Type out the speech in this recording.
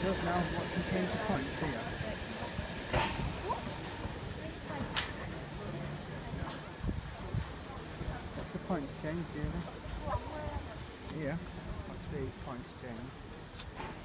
does now. What's the change of points here? What's the points change, Julie? Here. What's these points change?